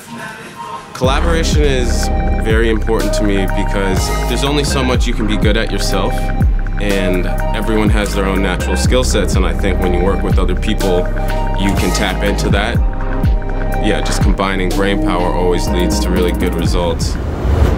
Collaboration is very important to me because there's only so much you can be good at yourself, and everyone has their own natural skill sets, and I think when you work with other people, you can tap into that. Yeah, just combining brain power always leads to really good results.